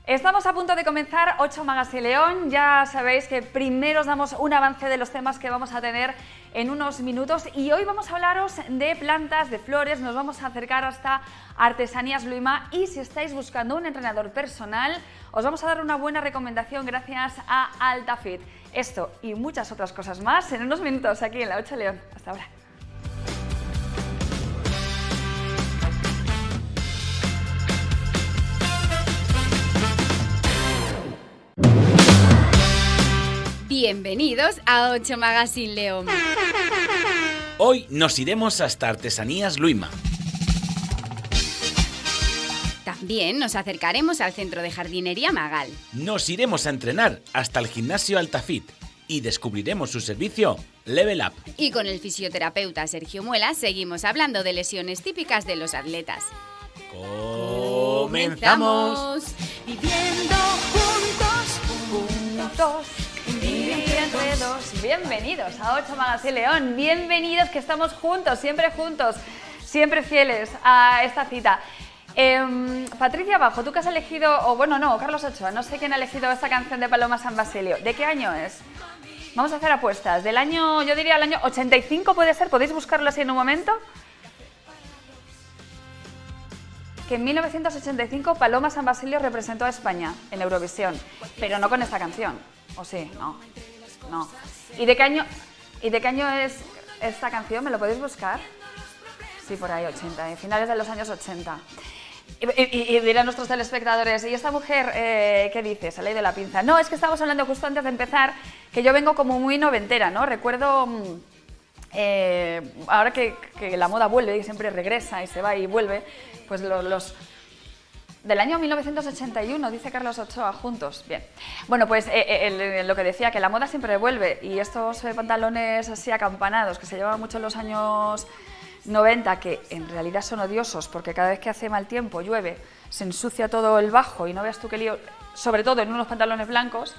Estamos a punto de comenzar 8 Magazine León. Ya sabéis que primero os damos un avance de los temas que vamos a tener en unos minutos y hoy vamos a hablaros de plantas, de flores, nos vamos a acercar hasta Artesanías Luima y si estáis buscando un entrenador personal os vamos a dar una buena recomendación gracias a AltaFit. Esto y muchas otras cosas más en unos minutos aquí en la 8 León. Hasta ahora. Bienvenidos a 8 Magazine León. Hoy nos iremos hasta Artesanías Luima. También nos acercaremos al centro de jardinería Magal. Nos iremos a entrenar hasta el gimnasio AltaFit y descubriremos su servicio Level Up. Y con el fisioterapeuta Sergio Muela seguimos hablando de lesiones típicas de los atletas. ¡Comenzamos! Viviendo juntos. Entre dos. Bienvenidos a 8 Magazine León, bienvenidos que estamos juntos, siempre fieles a esta cita. Patricia Bajo, tú que has elegido, o bueno no, Carlos Ochoa, no sé quién ha elegido esta canción de Paloma San Basilio, ¿de qué año es? Vamos a hacer apuestas, del año, yo diría el año 85 puede ser, ¿podéis buscarlo así en un momento? Que en 1985 Paloma San Basilio representó a España en Eurovisión, pero no con esta canción, ¿o sí? No. ¿Y de qué año es esta canción? ¿Me lo podéis buscar? Sí, por ahí, 80, finales de los años 80. Y dirán nuestros telespectadores, ¿y esta mujer qué dice? Se le ha ido la pinza. No, es que estábamos hablando justo antes de empezar, que yo vengo como muy noventera, ¿no? Recuerdo, ahora que la moda vuelve y siempre regresa y se va y vuelve, pues los del año 1981, dice Carlos Ochoa, juntos. Bien. Bueno, pues lo que decía, que la moda siempre vuelve y estos pantalones así acampanados que se llevaban mucho en los años 90, que en realidad son odiosos porque cada vez que hace mal tiempo, llueve, se ensucia todo el bajo y no veas tú qué lío, sobre todo en unos pantalones blancos,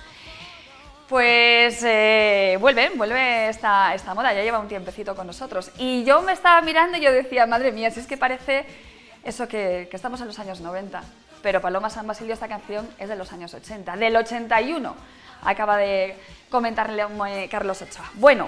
pues vuelve esta moda, ya lleva un tiempecito con nosotros. Y yo me estaba mirando y yo decía, madre mía, si es que parece eso que estamos en los años 90, pero Paloma San Basilio, esta canción es de los años 80, del 81, acaba de comentarle Carlos Ochoa. Bueno,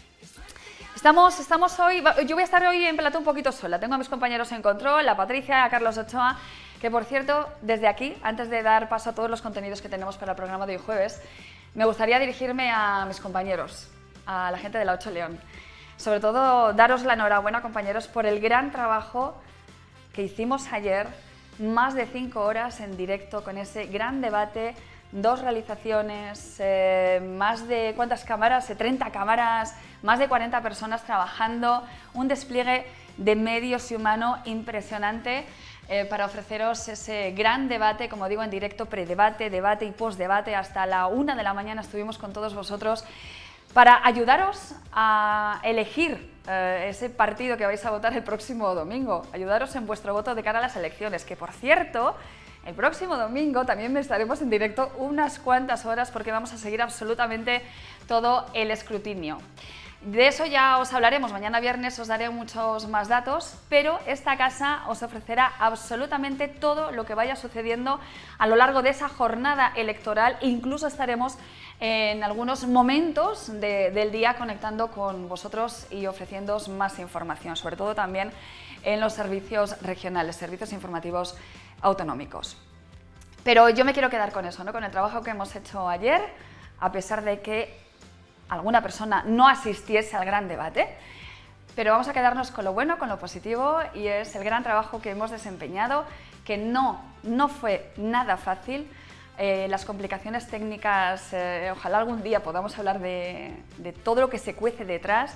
estamos hoy, yo voy a estar hoy en plató un poquito sola, tengo a mis compañeros en control, a Patricia, a Carlos Ochoa, que por cierto, desde aquí, antes de dar paso a todos los contenidos que tenemos para el programa de hoy jueves, me gustaría dirigirme a mis compañeros, a la gente de la 8 León. Sobre todo, daros la enhorabuena, compañeros, por el gran trabajo que hicimos ayer, más de 5 horas en directo con ese gran debate, 2 realizaciones, más de, ¿cuántas cámaras? 30 cámaras, más de 40 personas trabajando, un despliegue de medios y humano impresionante para ofreceros ese gran debate, como digo, en directo, predebate, debate y postdebate, hasta la 1 de la mañana estuvimos con todos vosotros para ayudaros a elegir ese partido que vais a votar el próximo domingo, ayudaros en vuestro voto de cara a las elecciones, que por cierto, el próximo domingo también estaremos en directo unas cuantas horas porque vamos a seguir absolutamente todo el escrutinio. De eso ya os hablaremos, mañana viernes os daré muchos más datos, pero esta casa os ofrecerá absolutamente todo lo que vaya sucediendo a lo largo de esa jornada electoral, incluso estaremos en algunos momentos del día conectando con vosotros y ofreciéndoos más información, sobre todo también en los servicios regionales, servicios informativos autonómicos. Pero yo me quiero quedar con eso, ¿no? Con el trabajo que hemos hecho ayer, a pesar de que alguna persona no asistiese al gran debate, pero vamos a quedarnos con lo bueno, con lo positivo, y es el gran trabajo que hemos desempeñado, que no fue nada fácil. Las complicaciones técnicas, ojalá algún día podamos hablar de todo lo que se cuece detrás,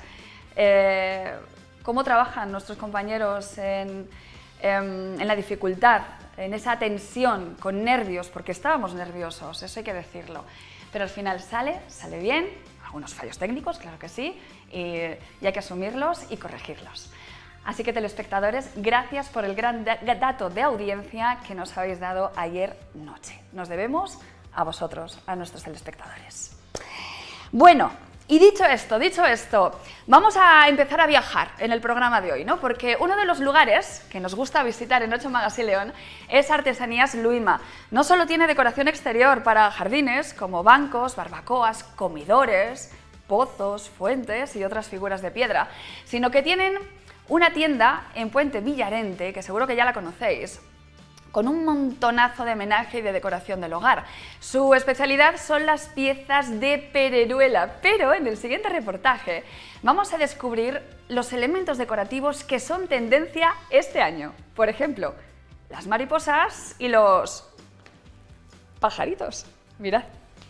cómo trabajan nuestros compañeros en la dificultad, en esa tensión, con nervios, porque estábamos nerviosos, eso hay que decirlo, pero al final sale bien, algunos fallos técnicos, claro que sí, y hay que asumirlos y corregirlos. Así que, telespectadores, gracias por el gran dato de audiencia que nos habéis dado ayer noche. Nos debemos a vosotros, a nuestros telespectadores. Bueno, Y dicho esto, vamos a empezar a viajar en el programa de hoy, ¿no? Porque uno de los lugares que nos gusta visitar en 8 Magazine León es Artesanías Luima. No solo tiene decoración exterior para jardines, como bancos, barbacoas, comedores, pozos, fuentes y otras figuras de piedra, sino que tienen una tienda en Puente Villarente, que seguro que ya la conocéis, con un montonazo de menaje y de decoración del hogar. Su especialidad son las piezas de Pereruela, pero en el siguiente reportaje vamos a descubrir los elementos decorativos que son tendencia este año. Por ejemplo, las mariposas y los pajaritos. Mirad.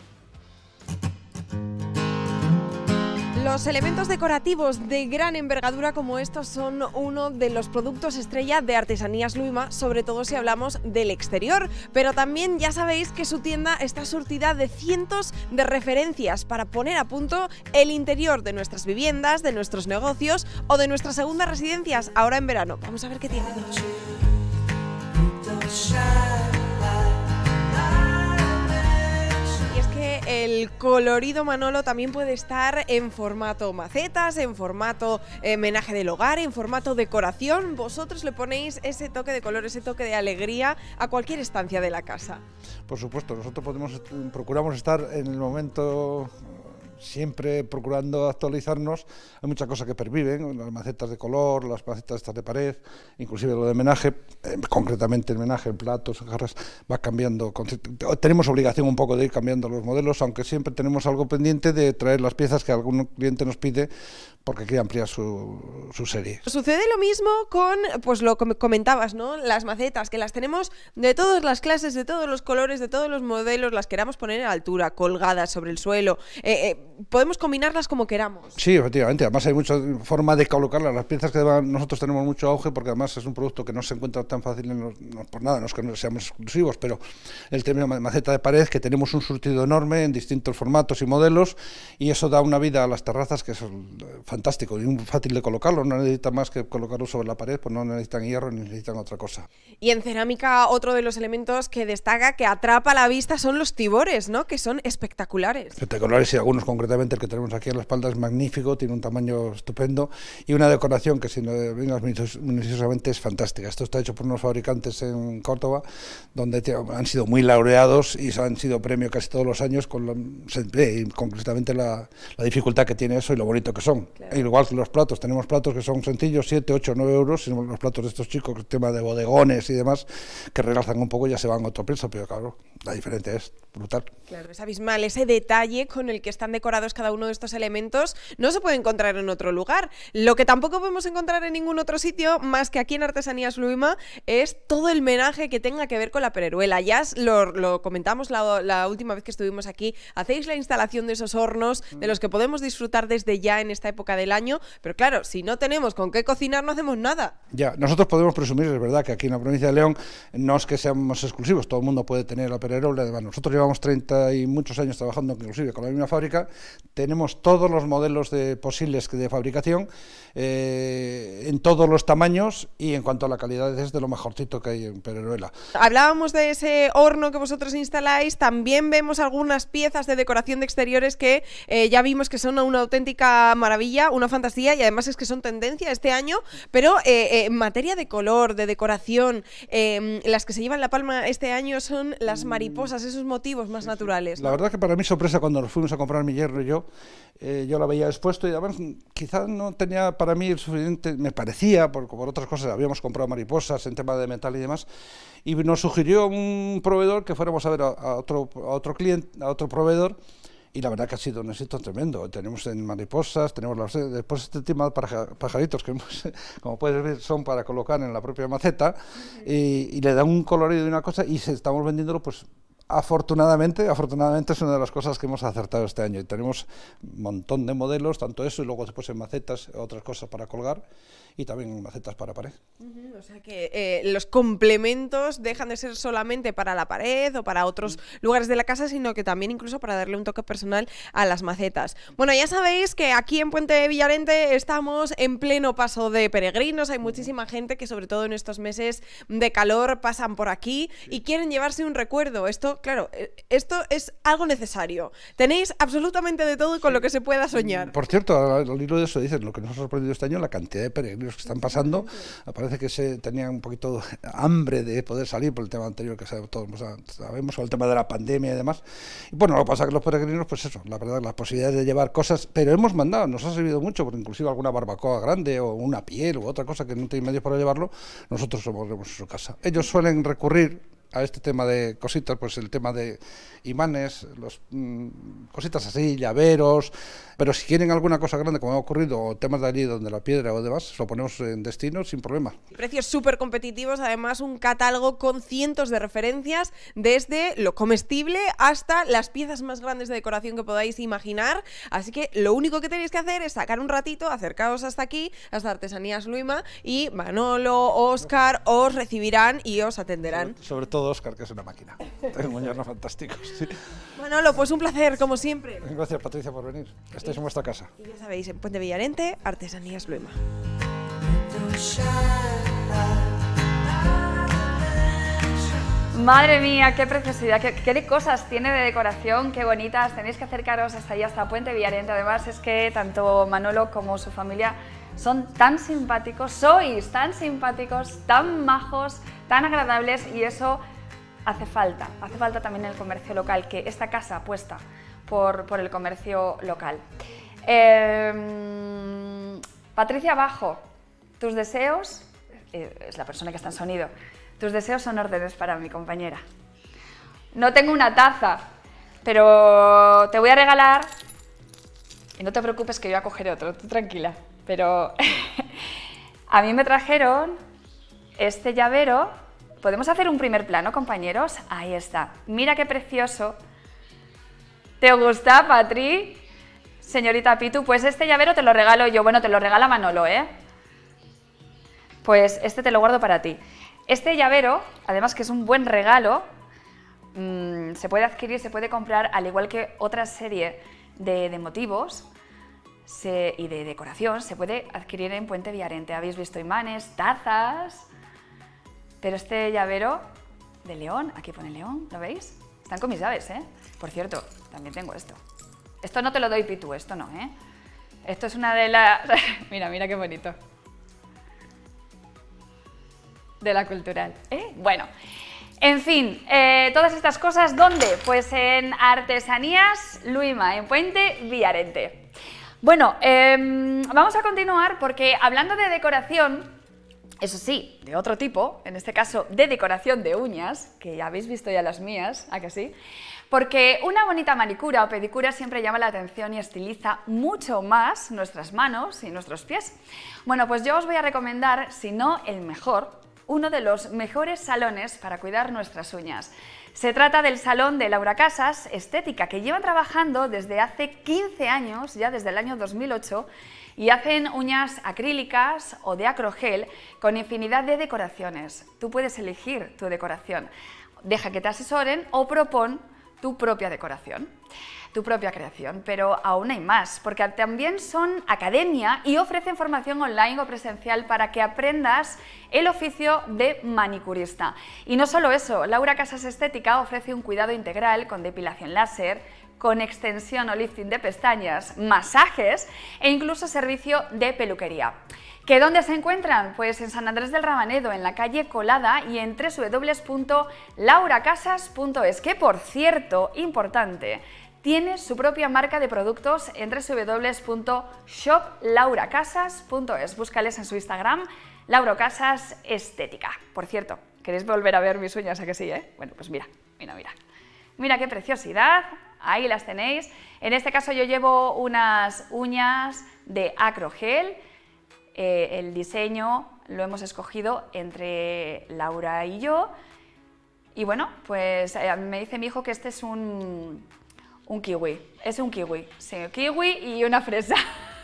Los elementos decorativos de gran envergadura como estos son uno de los productos estrella de Artesanías Luima, sobre todo si hablamos del exterior, pero también ya sabéis que su tienda está surtida de cientos de referencias para poner a punto el interior de nuestras viviendas, de nuestros negocios o de nuestras segundas residencias ahora en verano. Vamos a ver qué tienen. El colorido Manolo también puede estar en formato macetas, en formato menaje del hogar, en formato decoración. Vosotros le ponéis ese toque de color, ese toque de alegría a cualquier estancia de la casa. Por supuesto, nosotros procuramos estar en el momento, siempre procurando actualizarnos. Hay muchas cosas que perviven, las macetas de color, las macetas estas de pared, inclusive lo de menaje, concretamente el menaje en platos, en jarras, va cambiando. Tenemos obligación un poco de ir cambiando los modelos, aunque siempre tenemos algo pendiente de traer las piezas que algún cliente nos pide porque quiere ampliar su serie. Sucede lo mismo con, pues lo que comentabas, ¿no? Las macetas, que las tenemos de todas las clases, de todos los colores, de todos los modelos, las queramos poner a altura, colgadas sobre el suelo. Podemos combinarlas como queramos. Sí, efectivamente. Además hay mucha forma de colocarlas. Las piezas que nosotros tenemos mucho auge porque además es un producto que no se encuentra tan fácil no por nada, no es que no seamos exclusivos, pero el tema de maceta de pared, que tenemos un surtido enorme en distintos formatos y modelos, y eso da una vida a las terrazas que es fantástico y muy fácil de colocarlo. No necesitan más que colocarlo sobre la pared, pues no necesitan hierro ni necesitan otra cosa. Y en cerámica, otro de los elementos que destaca, que atrapa la vista, son los tibores, ¿no? Que son espectaculares. Espectaculares, y algunos concretamente el que tenemos aquí en la espalda es magnífico, tiene un tamaño estupendo y una decoración que, si lo vengas minuciosamente, es fantástica. Esto está hecho por unos fabricantes en Córdoba, donde han sido muy laureados y han sido premio casi todos los años, se ve concretamente la dificultad que tiene eso y lo bonito que son. Claro. Igual que los platos, tenemos platos que son sencillos, 7, 8, 9 euros, y los platos de estos chicos, el tema de bodegones y demás, que realzan un poco, ya se van a otro precio, pero claro, la diferencia es brutal. Claro, es abismal. Ese detalle con el que están decorados cada uno de estos elementos no se puede encontrar en otro lugar. Lo que tampoco podemos encontrar en ningún otro sitio, más que aquí en Artesanías Luima, es todo el menaje que tenga que ver con la Pereruela. Ya lo comentamos la última vez que estuvimos aquí. Hacéis la instalación de esos hornos de los que podemos disfrutar desde ya en esta época del año, pero claro, si no tenemos con qué cocinar no hacemos nada. Ya, nosotros podemos presumir, es verdad, que aquí en la provincia de León no es que seamos exclusivos, todo el mundo puede tener la Pereruela. Además, nosotros llevamos 30 y muchos años trabajando inclusive con la misma fábrica, tenemos todos los modelos posibles de fabricación en todos los tamaños, y en cuanto a la calidad es de lo mejorcito que hay en Pereruela. Hablábamos de ese horno que vosotros instaláis, también vemos algunas piezas de decoración de exteriores que ya vimos que son una auténtica maravilla, una fantasía, y además es que son tendencia este año, pero en materia de color, de decoración, las que se llevan la palma este año son las mariposas, esos motivos más naturales, ¿no? La verdad que para mí sorpresa cuando nos fuimos a comprar mi yerno y yo la veía expuesto, y además quizás no tenía para mí el suficiente, me parecía, por otras cosas, habíamos comprado mariposas en tema de metal y demás, y nos sugirió un proveedor que fuéramos a ver a otro cliente, a otro proveedor, y la verdad que ha sido un éxito tremendo. Tenemos en mariposas, tenemos después este tema de pajaritos que como puedes ver son para colocar en la propia maceta, y le da un colorido y una cosa, y estamos vendiéndolo pues afortunadamente es una de las cosas que hemos acertado este año, y tenemos un montón de modelos, tanto eso y luego después en macetas, otras cosas para colgar, y también macetas para pared. O sea que los complementos dejan de ser solamente para la pared o para otros lugares de la casa, sino que también incluso para darle un toque personal a las macetas. Bueno, ya sabéis que aquí en Puente Villarente estamos en pleno paso de peregrinos, hay muchísima gente que sobre todo en estos meses de calor pasan por aquí y quieren llevarse un recuerdo. Esto claro, esto es algo necesario. Tenéis absolutamente de todo con lo que se pueda soñar. Por cierto, al hilo de eso dicen, lo que nos ha sorprendido este año, la cantidad de peregrinos que están pasando. Parece que se tenían un poquito hambre de poder salir por el tema anterior que todos sabemos, o el tema de la pandemia y demás. Y bueno, lo que pasa es que los peregrinos, pues eso, la verdad, las posibilidades de llevar cosas, pero hemos mandado, nos ha servido mucho, porque inclusive alguna barbacoa grande o una piel u otra cosa que no tiene medios para llevarlo, nosotros somos en su casa. Ellos suelen recurrir a este tema de cositas, pues el tema de imanes, cositas así, llaveros, pero si quieren alguna cosa grande como ha ocurrido, o temas de allí donde la piedra o demás, lo ponemos en destino sin problema. Precios súper competitivos, además un catálogo con cientos de referencias, desde lo comestible hasta las piezas más grandes de decoración que podáis imaginar, así que lo único que tenéis que hacer es sacar un ratito, acercaos hasta aquí, hasta Artesanías Luima, y Manolo, Óscar os recibirán y os atenderán. Sobre todo Óscar, que es una máquina. Tengo un yerno fantástico. Sí. Manolo, pues un placer, como siempre. Gracias, Patricia, por venir. Estáis en vuestra casa. Y ya sabéis, en Puente Villarente, Artesanías Luima. Madre mía, qué preciosidad, qué de cosas tiene de decoración, qué bonitas. Tenéis que acercaros hasta allá, hasta Puente Villarente. Además, es que tanto Manolo como su familia son tan simpáticos, sois tan simpáticos, tan majos, tan agradables, y eso hace falta también en el comercio local, que esta casa apuesta por el comercio local. Patricia Bajo, tus deseos, es la persona que está en sonido, tus deseos son órdenes para mi compañera. No tengo una taza, pero te voy a regalar, y no te preocupes que yo cogeré otro, tú tranquila, pero a mí me trajeron este llavero. ¿Podemos hacer un primer plano, compañeros? Ahí está. Mira qué precioso. ¿Te gusta, Patri? Señorita Pitu, pues este llavero te lo regalo yo. Bueno, te lo regala Manolo, ¿eh? Pues este te lo guardo para ti. Este llavero, además que es un buen regalo, se puede adquirir, se puede comprar, al igual que otra serie de motivos y de decoración, se puede adquirir en Puente Villarente. Habéis visto imanes, tazas, pero este llavero de león, aquí pone león, ¿lo veis? Están con mis llaves, ¿eh? Por cierto, también tengo esto. Esto no te lo doy, Pitu, esto no, ¿eh? Esto es una de las... mira, mira qué bonito. De la cultural, ¿eh? Bueno, en fin, todas estas cosas, ¿dónde? Pues en Artesanías Luima, en Puente Villarente. Bueno, vamos a continuar porque hablando de decoración, eso sí, de otro tipo, en este caso de decoración de uñas, que ya habéis visto ya las mías, ¿a que sí? Porque una bonita manicura o pedicura siempre llama la atención y estiliza mucho más nuestras manos y nuestros pies. Bueno, pues yo os voy a recomendar, si no el mejor, uno de los mejores salones para cuidar nuestras uñas. Se trata del salón de Laura Casas Estética, que llevan trabajando desde hace 15 años, ya desde el año 2008, y hacen uñas acrílicas o de acrogel con infinidad de decoraciones. Tú puedes elegir tu decoración, deja que te asesoren o propon tu propia decoración, tu propia creación, pero aún hay más, porque también son academia y ofrecen formación online o presencial para que aprendas el oficio de manicurista. Y no solo eso, Laura Casas Estética ofrece un cuidado integral con depilación láser, con extensión o lifting de pestañas, masajes e incluso servicio de peluquería. ¿Que dónde se encuentran? Pues en San Andrés del Rabanedo, en la calle Colada y en www.lauracasas.es, que por cierto, importante, tiene su propia marca de productos en www.shoplauracasas.es. Búscales en su Instagram, Laura Casas Estética. Por cierto, ¿queréis volver a ver mis uñas? ¿A que sí, eh? Bueno, pues mira, mira, mira. Mira qué preciosidad, ahí las tenéis. En este caso yo llevo unas uñas de acrogel. El diseño lo hemos escogido entre Laura y yo. Y bueno, pues me dice mi hijo que este es un kiwi. Es un kiwi, sí, kiwi y una fresa.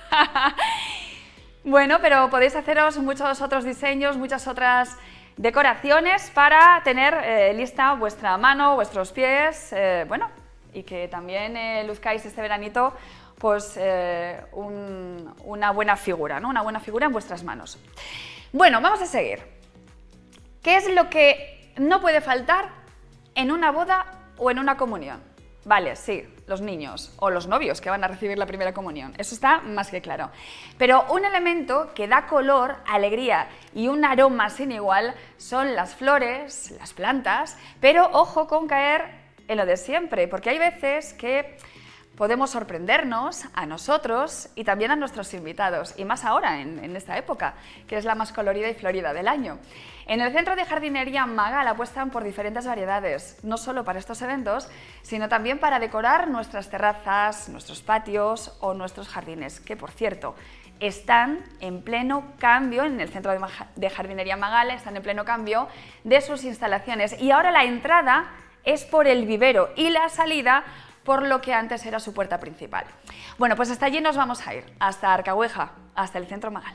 Bueno, pero podéis haceros muchos otros diseños, muchas otras decoraciones para tener lista vuestra mano, vuestros pies, bueno, y que también luzcáis este veranito pues una buena figura, ¿no? Una buena figura en vuestras manos. Bueno, vamos a seguir. ¿Qué es lo que no puede faltar en una boda o en una comunión. Vale, sí, los niños o los novios que van a recibir la primera comunión, eso está más que claro. Pero un elemento que da color, alegría y un aroma sin igual son las flores, las plantas, pero ojo con caer en lo de siempre, porque hay veces que podemos sorprendernos a nosotros y también a nuestros invitados, y más ahora, en esta época, que es la más colorida y florida del año. En el Centro de Jardinería Magal apuestan por diferentes variedades, no solo para estos eventos, sino también para decorar nuestras terrazas, nuestros patios o nuestros jardines, que por cierto, están en pleno cambio, en el Centro de Jardinería Magal, están en pleno cambio de sus instalaciones, y ahora la entrada es por el vivero y la salida por lo que antes era su puerta principal. Bueno, pues hasta allí nos vamos a ir, hasta Arcahueja, hasta el Centro Magal.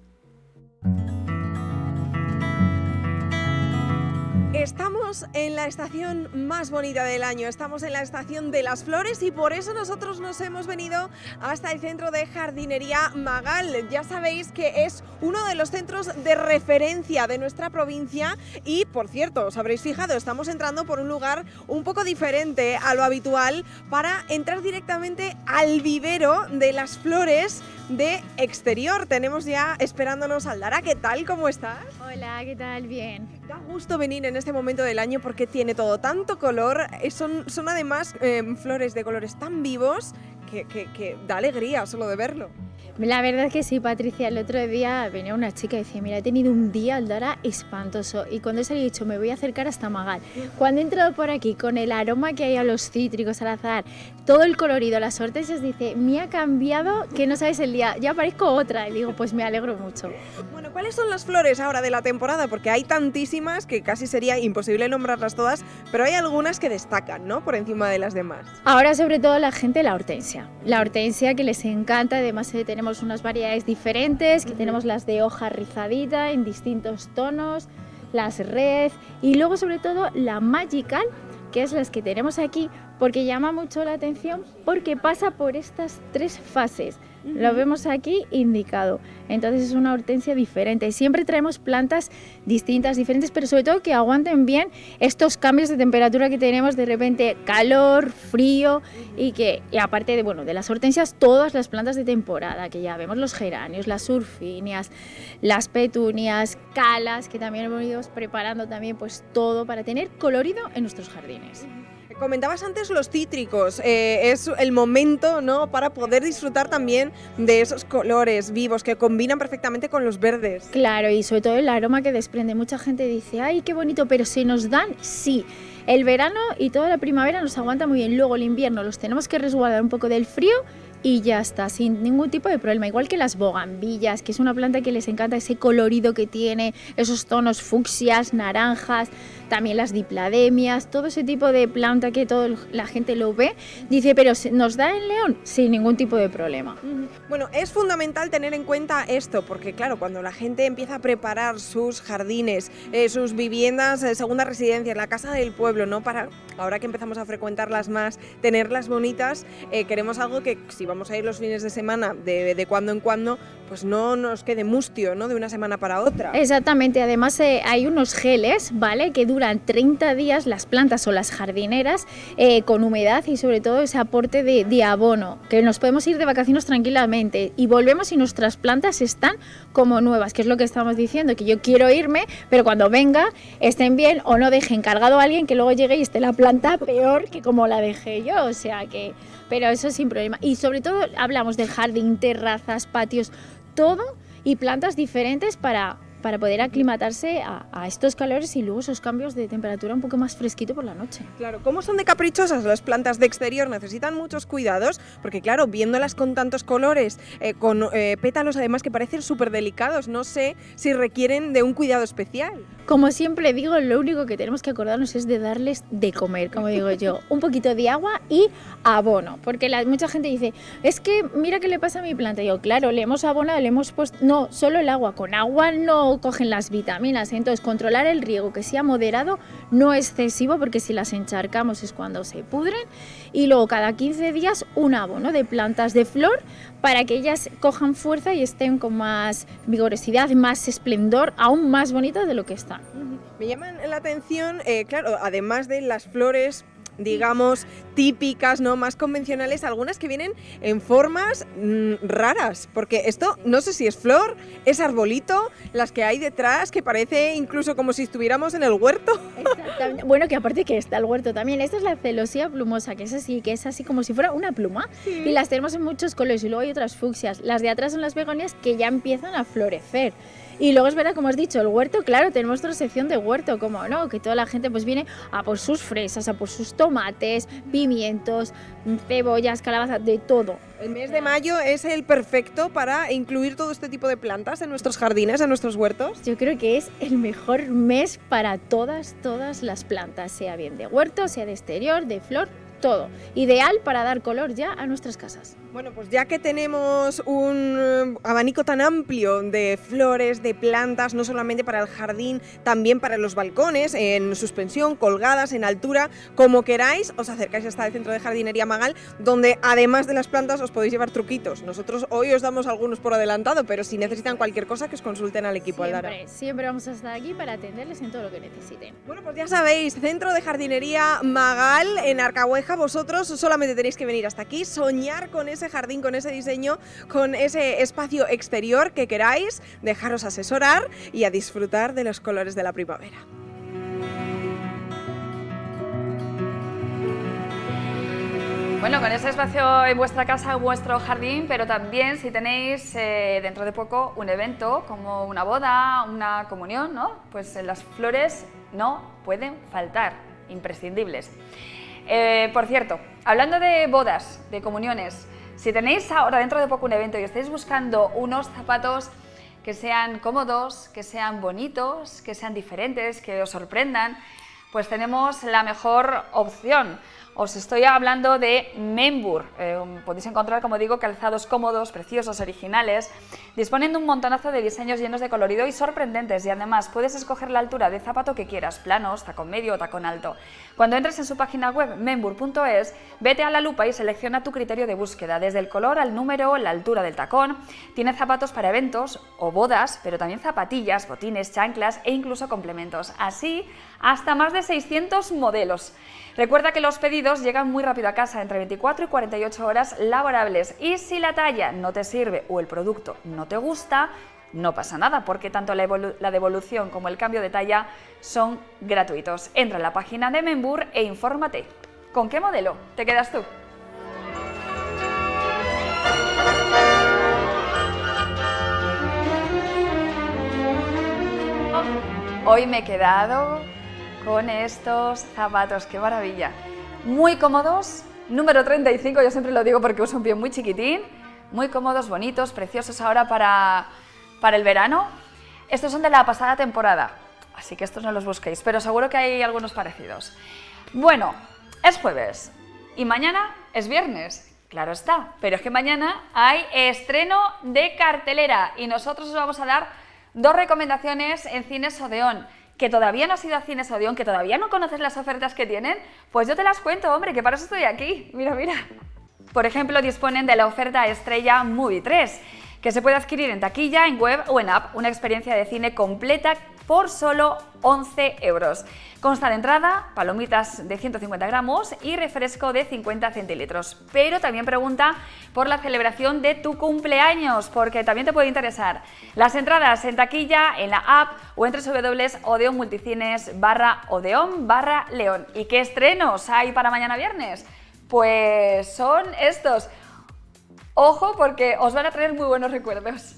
Estamos en la estación más bonita del año, estamos en la estación de las flores y por eso nosotros nos hemos venido hasta el Centro de Jardinería Magal. Ya sabéis que es uno de los centros de referencia de nuestra provincia y, por cierto, os habréis fijado, estamos entrando por un lugar un poco diferente a lo habitual para entrar directamente al vivero de las flores de exterior. Tenemos ya esperándonos a Aldara. ¿Qué tal? ¿Cómo estás? Hola, ¿qué tal? Bien. Da gusto venir en este momento del año porque tiene todo tanto color, son además flores de colores tan vivos que da alegría solo de verlo. La verdad que sí, Patricia. El otro día venía una chica y decía, mira, he tenido un día, Aldara, espantoso. Y cuando he salido he dicho, me voy a acercar hasta Magal. Cuando he entrado por aquí, con el aroma que hay a los cítricos, al azahar, todo el colorido, las hortensias, dice, me ha cambiado, que no sabes el día, ya parezco otra. Y digo, pues me alegro mucho. Bueno, ¿cuáles son las flores ahora de la temporada? Porque hay tantísimas que casi sería imposible nombrarlas todas, pero hay algunas que destacan, ¿no?, por encima de las demás. Ahora, sobre todo, la gente, la hortensia. La hortensia que les encanta, además tenemos unas variedades diferentes, que tenemos las de hoja rizadita en distintos tonos, las red y luego sobre todo la magical, que es las que tenemos aquí, porque llama mucho la atención porque pasa por estas tres fases. Lo vemos aquí indicado. Entonces es una hortensia diferente. Siempre traemos plantas distintas, diferentes, pero sobre todo que aguanten bien estos cambios de temperatura que tenemos, de repente calor, frío y aparte de, bueno, de las hortensias, todas las plantas de temporada, que ya vemos los geranios, las surfinias, las petunias, calas, que también hemos ido preparando también pues todo para tener colorido en nuestros jardines. Comentabas antes los cítricos, es el momento, ¿no?, para poder disfrutar también de esos colores vivos que combinan perfectamente con los verdes. Claro, y sobre todo el aroma que desprende. Mucha gente dice, ay, qué bonito, pero ¿se nos dan? Sí. El verano y toda la primavera nos aguanta muy bien, luego el invierno los tenemos que resguardar un poco del frío y ya está, sin ningún tipo de problema. Igual que las bogambillas, que es una planta que les encanta ese colorido que tiene, esos tonos fucsias, naranjas, también las diplademias, todo ese tipo de planta que toda la gente lo ve, dice, pero ¿nos da en León? Sin ningún tipo de problema. Bueno, es fundamental tener en cuenta esto, porque claro, cuando la gente empieza a preparar sus jardines, sus viviendas, segunda residencia, la casa del pueblo, ¿no?, para ahora que empezamos a frecuentarlas más, tenerlas bonitas, queremos algo que si vamos a ir los fines de semana de cuando en cuando, pues no nos quede mustio, ¿no?, de una semana para otra. Exactamente, además hay unos geles, ¿vale?, que duran 30 días las plantas o las jardineras con humedad y sobre todo ese aporte de abono, que nos podemos ir de vacaciones tranquilamente y volvemos y nuestras plantas están como nuevas, que es lo que estamos diciendo, que yo quiero irme, pero cuando venga estén bien o no deje encargado a alguien que luego llegue y esté la planta peor que como la dejé yo, o sea que, pero eso sin problema. Y sobre todo hablamos del jardín, terrazas, patios, todo y plantas diferentes para poder aclimatarse a estos calores y luego esos cambios de temperatura un poco más fresquito por la noche. Claro, ¿cómo son de caprichosas las plantas de exterior? Necesitan muchos cuidados, porque claro, viéndolas con tantos colores, con pétalos además que parecen súper delicados, no sé si requieren de un cuidado especial. Como siempre digo, lo único que tenemos que acordarnos es de darles de comer, como digo yo, un poquito de agua y abono, porque mucha gente dice, es que mira qué le pasa a mi planta. Y yo, claro, le hemos abonado, le hemos puesto, no, solo el agua, con agua no cogen las vitaminas, entonces controlar el riego, que sea moderado, no excesivo, porque si las encharcamos es cuando se pudren, y luego cada 15 días un abono de plantas de flor para que ellas cojan fuerza y estén con más vigorosidad, más esplendor, aún más bonitas de lo que están. Me llaman la atención, claro, además de las flores digamos, típicas, ¿no? Más convencionales, algunas que vienen en formas raras, porque esto no sé si es flor, es arbolito, las que hay detrás, que parece incluso como si estuviéramos en el huerto. Exactamente. Bueno, que aparte que está el huerto también. Esta es la celosía plumosa, que es así como si fuera una pluma. Sí. Y las tenemos en muchos colores, y luego hay otras fucsias. Las de atrás son las begonias que ya empiezan a florecer. Y luego es verdad, como has dicho, el huerto, claro, tenemos otra sección de huerto, como no, que toda la gente pues viene a por sus fresas, a por sus tomates, pimientos, cebollas, calabazas, de todo. El mes de mayo es el perfecto para incluir todo este tipo de plantas en nuestros jardines, en nuestros huertos. Yo creo que es el mejor mes para todas las plantas, sea bien de huerto, sea de exterior, de flor, todo. Ideal para dar color ya a nuestras casas. Bueno, pues ya que tenemos un abanico tan amplio de flores, de plantas, no solamente para el jardín, también para los balcones, en suspensión, colgadas, en altura, como queráis, os acercáis hasta el centro de jardinería Magal, donde además de las plantas os podéis llevar truquitos. Nosotros hoy os damos algunos por adelantado, pero si necesitan cualquier cosa, que os consulten al equipo Aldara. Siempre vamos a estar aquí para atenderles en todo lo que necesiten. Bueno, pues ya sabéis, centro de jardinería Magal en Arcahueja, vosotros solamente tenéis que venir hasta aquí, soñar con ese jardín, con ese diseño, con ese espacio exterior que queráis, dejaros asesorar y a disfrutar de los colores de la primavera. Bueno, con ese espacio en vuestra casa, en vuestro jardín, pero también si tenéis dentro de poco un evento como una boda, una comunión, ¿no? Pues las flores no pueden faltar, imprescindibles. Por cierto, hablando de bodas, de comuniones, si tenéis ahora dentro de poco un evento y estáis buscando unos zapatos que sean cómodos, que sean bonitos, que sean diferentes, que os sorprendan, pues tenemos la mejor opción. Os estoy hablando de Membur. Podéis encontrar, como digo, calzados cómodos, preciosos, originales. Disponen de un montonazo de diseños llenos de colorido y sorprendentes, y además puedes escoger la altura de zapato que quieras, planos, tacón medio o tacón alto. Cuando entres en su página web membur.es, vete a la lupa y selecciona tu criterio de búsqueda, desde el color al número, la altura del tacón. Tiene zapatos para eventos o bodas, pero también zapatillas, botines, chanclas e incluso complementos. Así, hasta más de 600 modelos. Recuerda que los pedidos llegan muy rápido a casa, entre 24 y 48 horas laborables, y si la talla no te sirve o el producto no te gusta, no pasa nada, porque tanto la devolución como el cambio de talla son gratuitos. Entra en la página de Membur e infórmate. ¿Con qué modelo te quedas tú? Hoy me he quedado con estos zapatos, qué maravilla. Muy cómodos, número 35, yo siempre lo digo porque uso un pie muy chiquitín, muy cómodos, bonitos, preciosos ahora para el verano. Estos son de la pasada temporada, así que estos no los busquéis, pero seguro que hay algunos parecidos. Bueno, es jueves y mañana es viernes, claro está, pero es que mañana hay estreno de cartelera y nosotros os vamos a dar dos recomendaciones en Cines Odeón. Que todavía no has ido a Cines Odeón, que todavía no conoces las ofertas que tienen, pues yo te las cuento, hombre, que para eso estoy aquí. Mira, mira. Por ejemplo, disponen de la oferta estrella Movie 3, que se puede adquirir en taquilla, en web o en app, una experiencia de cine completa por solo 11 euros. Consta de entrada, palomitas de 150 gramos y refresco de 50 centilitros. Pero también pregunta por la celebración de tu cumpleaños, porque también te puede interesar. Las entradas en taquilla, en la app o en www.odeonmulticines/Odeon/León. ¿Y qué estrenos hay para mañana viernes? Pues son estos. Ojo, porque os van a traer muy buenos recuerdos.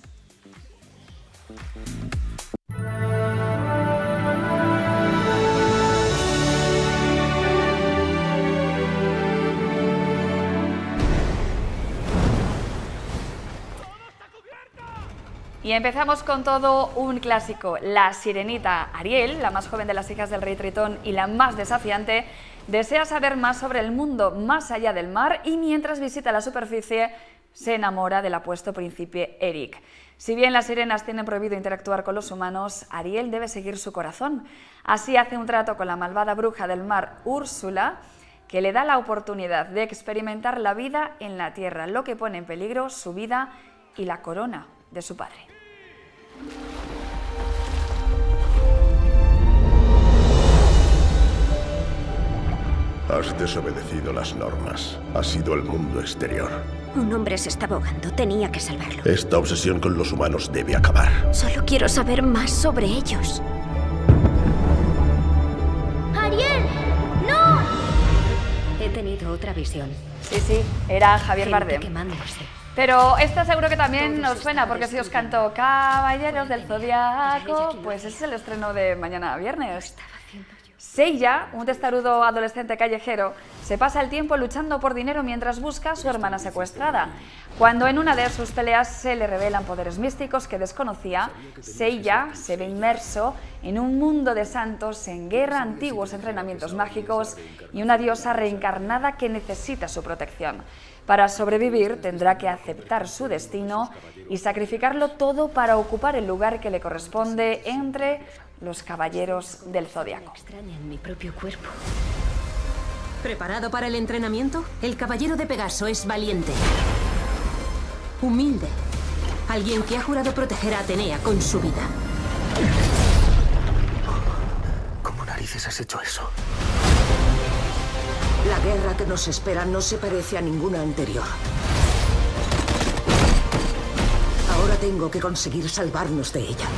Y empezamos con todo un clásico. La sirenita Ariel, la más joven de las hijas del rey Tritón y la más desafiante, desea saber más sobre el mundo más allá del mar y mientras visita la superficie se enamora del apuesto príncipe Eric. Si bien las sirenas tienen prohibido interactuar con los humanos, Ariel debe seguir su corazón. Así hace un trato con la malvada bruja del mar Úrsula, que le da la oportunidad de experimentar la vida en la tierra, lo que pone en peligro su vida y la corona de su padre. Has desobedecido las normas. Ha sido el mundo exterior. Un hombre se estaba ahogando. Tenía que salvarlo. Esta obsesión con los humanos debe acabar. Solo quiero saber más sobre ellos. ¡Ariel! ¡No! He tenido otra visión. Sí, era Javier Bardem. Quemándose. Pero esta seguro que también os suena, porque si os canto Caballeros del Zodiaco, pues ese es el estreno de mañana viernes. Seiya, un testarudo adolescente callejero, se pasa el tiempo luchando por dinero mientras busca a su hermana secuestrada. Cuando en una de sus peleas se le revelan poderes místicos que desconocía, Seiya se ve inmerso en un mundo de santos en guerra, antiguos entrenamientos mágicos y una diosa reencarnada que necesita su protección. Para sobrevivir tendrá que aceptar su destino y sacrificarlo todo para ocupar el lugar que le corresponde entre los caballeros del Zodiaco. Extraña en mi propio cuerpo. ¿Preparado para el entrenamiento? El caballero de Pegaso es valiente, humilde, alguien que ha jurado proteger a Atenea con su vida. ¿Cómo narices has hecho eso? La guerra que nos espera no se parece a ninguna anterior. Ahora tengo que conseguir salvarnos de ella.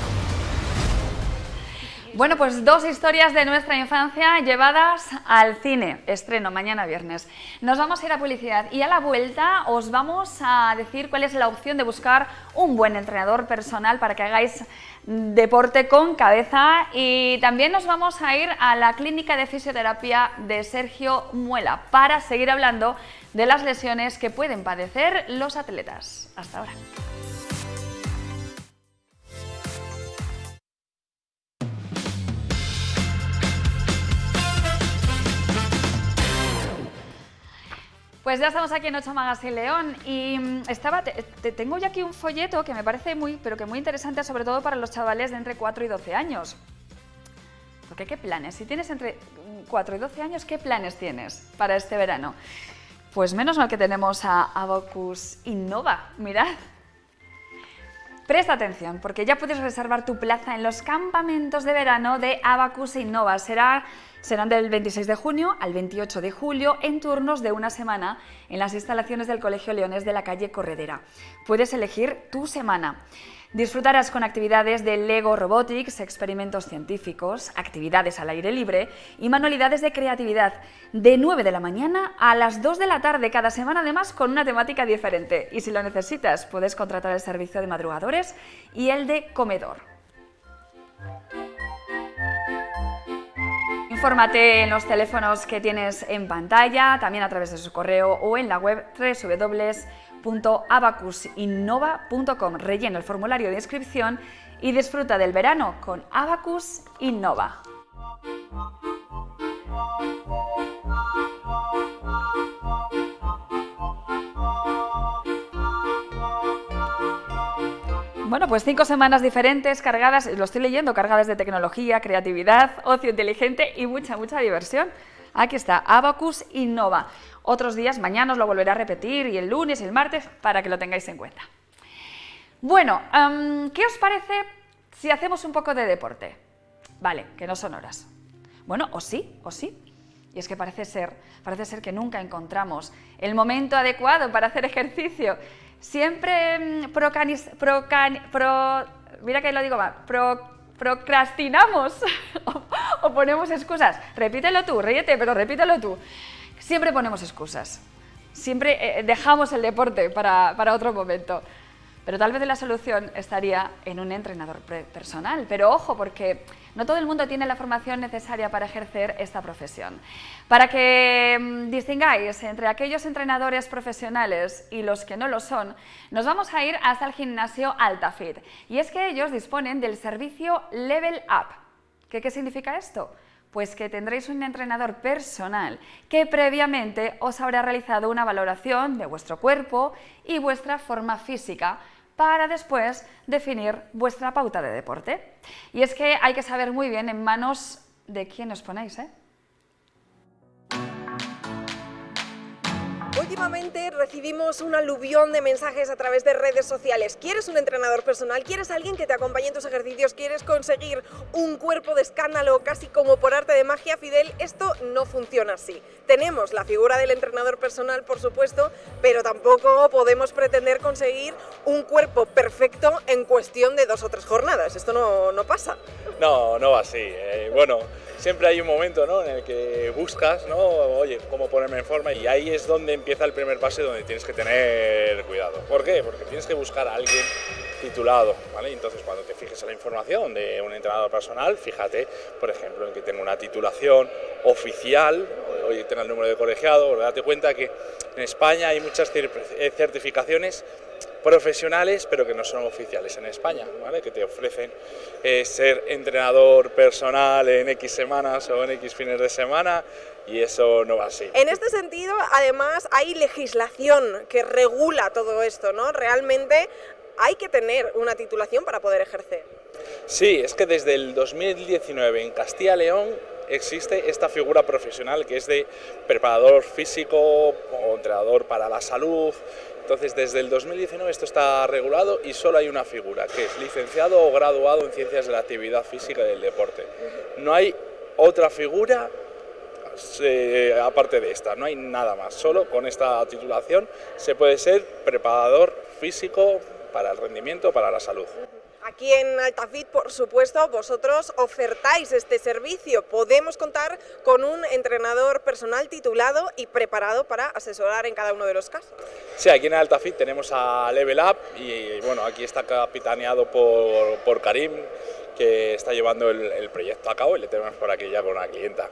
Bueno, pues dos historias de nuestra infancia llevadas al cine. Estreno mañana viernes. Nos vamos a ir a publicidad y a la vuelta os vamos a decir cuál es la opción de buscar un buen entrenador personal para que hagáis deporte con cabeza, y también nos vamos a ir a la clínica de fisioterapia de Sergio Muela para seguir hablando de las lesiones que pueden padecer los atletas. Hasta ahora. Pues ya estamos aquí en 8 Magazine León y tengo ya aquí un folleto que me parece muy interesante, sobre todo para los chavales de entre 4 y 12 años. Porque ¿qué planes? Si tienes entre 4 y 12 años, ¿qué planes tienes para este verano? Pues menos mal que tenemos a Abacus Innova, mirad. Presta atención, porque ya puedes reservar tu plaza en los campamentos de verano de Abacus Innova. Serán del 26 de junio al 28 de julio en turnos de una semana en las instalaciones del Colegio Leones de la calle Corredera. Puedes elegir tu semana. Disfrutarás con actividades de Lego Robotics, experimentos científicos, actividades al aire libre y manualidades de creatividad de 9 de la mañana a las 2 de la tarde cada semana, además con una temática diferente. Y si lo necesitas, puedes contratar el servicio de madrugadores y el de comedor. Infórmate en los teléfonos que tienes en pantalla, también a través de su correo o en la web www.abacusinnova.com. Rellena el formulario de inscripción y disfruta del verano con Abacus Innova. Bueno, pues 5 semanas diferentes, cargadas, lo estoy leyendo, cargadas de tecnología, creatividad, ocio inteligente y mucha diversión. Aquí está, Abacus Innova. Otros días, mañana os lo volveré a repetir, y el lunes y el martes, para que lo tengáis en cuenta. Bueno, ¿qué os parece si hacemos un poco de deporte? Vale, que no son horas. Bueno, o sí. Y es que parece ser que nunca encontramos el momento adecuado para hacer ejercicio. Siempre procrastinamos o ponemos excusas. Repítelo tú, ríete, pero repítelo tú. Siempre ponemos excusas. Siempre dejamos el deporte para otro momento. Pero tal vez la solución estaría en un entrenador personal. Pero ojo, porque no todo el mundo tiene la formación necesaria para ejercer esta profesión. Para que distingáis entre aquellos entrenadores profesionales y los que no lo son, nos vamos a ir hasta el gimnasio Altafit. Y es que ellos disponen del servicio Level Up. ¿Qué significa esto? Pues que tendréis un entrenador personal que previamente os habrá realizado una valoración de vuestro cuerpo y vuestra forma física para después definir vuestra pauta de deporte. Y es que hay que saber muy bien en manos de quién os ponéis, ¿eh? Voy Últimamente recibimos un aluvión de mensajes a través de redes sociales. ¿Quieres un entrenador personal? ¿Quieres alguien que te acompañe en tus ejercicios? ¿Quieres conseguir un cuerpo de escándalo casi como por arte de magia, Fidel? Esto no funciona así. Tenemos la figura del entrenador personal, por supuesto, pero tampoco podemos pretender conseguir un cuerpo perfecto en cuestión de 2 o 3 jornadas. Esto no pasa. No va así. Bueno, siempre hay un momento, ¿no?, en el que buscas, ¿no?, oye, cómo ponerme en forma, y ahí es donde empieza el primer paso y donde tienes que tener cuidado. ¿Por qué? Porque tienes que buscar a alguien titulado, ¿vale? Entonces, cuando te fijes en la información de un entrenador personal, fíjate, por ejemplo, en que tenga una titulación oficial, oye, tenga el número de colegiado, date cuenta que en España hay muchas certificaciones profesionales, pero que no son oficiales en España, ¿vale?, que te ofrecen ser entrenador personal en X semanas o en X fines de semana, y eso no va así. En este sentido, además, hay legislación que regula todo esto, ¿no? Realmente hay que tener una titulación para poder ejercer. Sí, es que desde el 2019 en Castilla y León existe esta figura profesional que es de preparador físico o entrenador para la salud. Entonces, desde el 2019 esto está regulado y solo hay una figura, que es licenciado o graduado en Ciencias de la Actividad Física y del Deporte. No hay otra figura aparte de esta, no hay nada más. Solo con esta titulación se puede ser preparador físico para el rendimiento, para la salud. Aquí en Altafit, por supuesto, vosotros ofertáis este servicio. Podemos contar con un entrenador personal titulado y preparado para asesorar en cada uno de los casos. Sí, aquí en Altafit tenemos a Level Up y bueno, aquí está capitaneado por Karim, que está llevando el proyecto a cabo, y le tenemos por aquí ya con una clienta.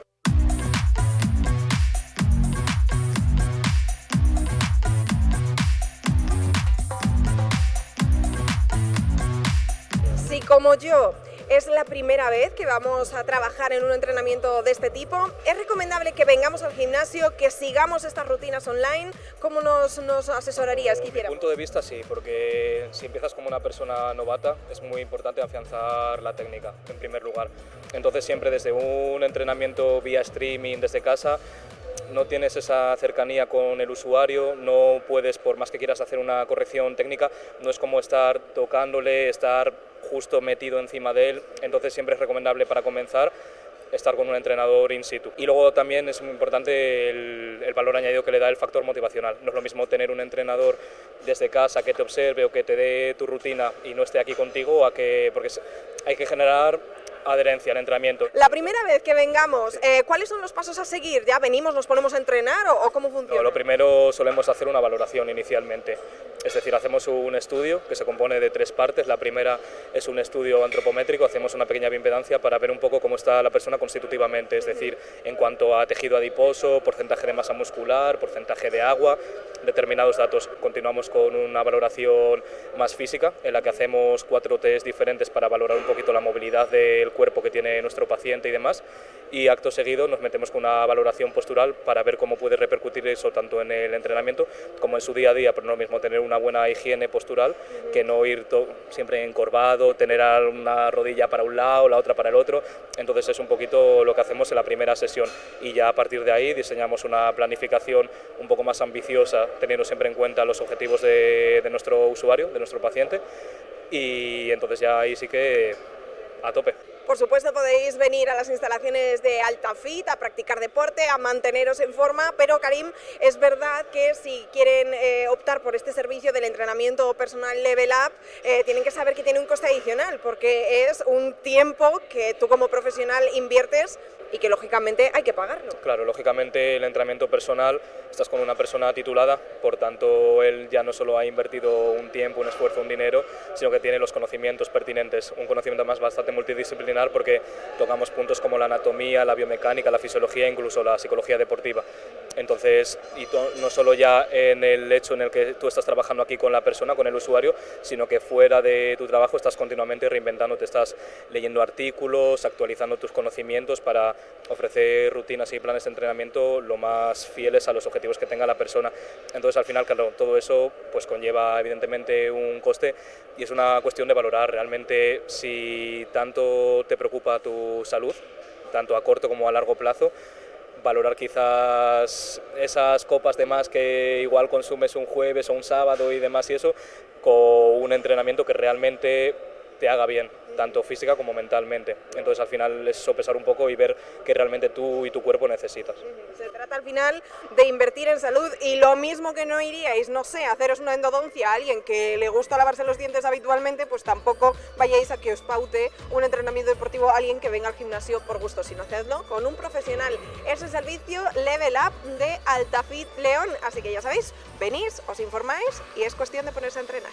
Si como yo es la primera vez que vamos a trabajar en un entrenamiento de este tipo, es recomendable que vengamos al gimnasio, que sigamos estas rutinas online. ¿Cómo nos asesorarías? Desde mi punto de vista sí, porque si empiezas como una persona novata es muy importante afianzar la técnica en primer lugar. Entonces siempre desde un entrenamiento vía streaming desde casa no tienes esa cercanía con el usuario, no puedes, por más que quieras hacer una corrección técnica, no es como estar tocándole, estar justo metido encima de él. Entonces siempre es recomendable para comenzar estar con un entrenador in situ. Y luego también es muy importante el valor añadido que le da el factor motivacional. No es lo mismo tener un entrenador desde casa que te observe o que te dé tu rutina y no esté aquí contigo, porque hay que generar adherencia al entrenamiento. La primera vez que vengamos, ¿cuáles son los pasos a seguir? ¿Ya venimos, nos ponemos a entrenar o cómo funciona? No, lo primero solemos hacer una valoración inicialmente. Es decir, hacemos un estudio que se compone de 3 partes. La primera es un estudio antropométrico, hacemos una pequeña bioimpedancia para ver un poco cómo está la persona constitutivamente, es decir, en cuanto a tejido adiposo, porcentaje de masa muscular, porcentaje de agua, determinados datos. Continuamos con una valoración más física, en la que hacemos 4 test diferentes para valorar un poquito la movilidad del cuerpo que tiene nuestro paciente y demás, y acto seguido nos metemos con una valoración postural para ver cómo puede repercutir eso tanto en el entrenamiento como en su día a día, pero no es lo mismo tener una buena higiene postural que no ir siempre encorvado, tener una rodilla para un lado, la otra para el otro. Entonces es un poquito lo que hacemos en la primera sesión, y ya a partir de ahí diseñamos una planificación un poco más ambiciosa, teniendo siempre en cuenta los objetivos de nuestro usuario, de nuestro paciente, y entonces ya ahí sí que a tope. Por supuesto, podéis venir a las instalaciones de Altafit a practicar deporte, a manteneros en forma, pero Karim, es verdad que si quieren optar por este servicio del entrenamiento personal Level Up, tienen que saber que tiene un coste adicional, porque es un tiempo que tú como profesional inviertes y que lógicamente hay que pagarlo. Claro, lógicamente el entrenamiento personal, estás con una persona titulada, por tanto él ya no solo ha invertido un tiempo, un esfuerzo, un dinero, sino que tiene los conocimientos pertinentes, un conocimiento más bastante multidisciplinar, porque tocamos puntos como la anatomía, la biomecánica, la fisiología, incluso la psicología deportiva. Entonces, no solo ya en el hecho en el que tú estás trabajando aquí con la persona, con el usuario, sino que fuera de tu trabajo estás continuamente reinventándote, estás leyendo artículos, actualizando tus conocimientos para ofrecer rutinas y planes de entrenamiento lo más fieles a los objetivos que tenga la persona. Entonces, al final, claro, todo eso pues conlleva evidentemente un coste, y es una cuestión de valorar realmente si tanto te preocupa tu salud, tanto a corto como a largo plazo, valorar quizás esas copas de más que igual consumes un jueves o un sábado y demás y eso, con un entrenamiento que realmente te haga bien, tanto física como mentalmente. Entonces al final es sopesar un poco y ver qué realmente tú y tu cuerpo necesitas. Se trata al final de invertir en salud, y lo mismo que no iríais, no sé, a haceros una endodoncia a alguien que le gusta lavarse los dientes habitualmente, pues tampoco vayáis a que os paute un entrenamiento deportivo a alguien que venga al gimnasio por gusto, sino hacedlo con un profesional. Es el servicio Level Up de Altafit León, así que ya sabéis, venís, os informáis y es cuestión de ponerse a entrenar.